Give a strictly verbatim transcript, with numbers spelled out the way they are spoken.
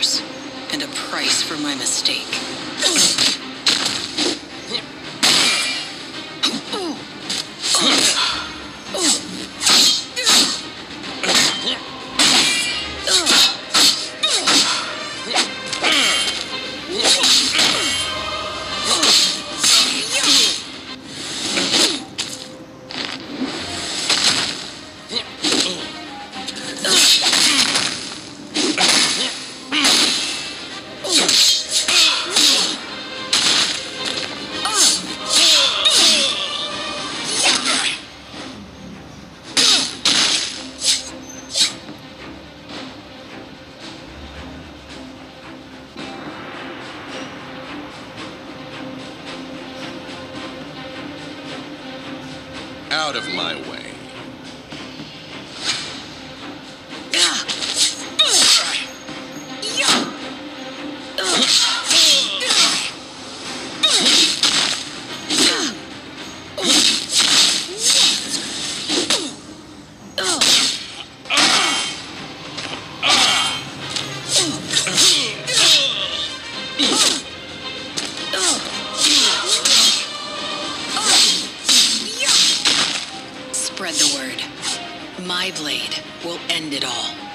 Immerse, and a price for my mistake. Out of my way. Spread the word. My blade will end it all.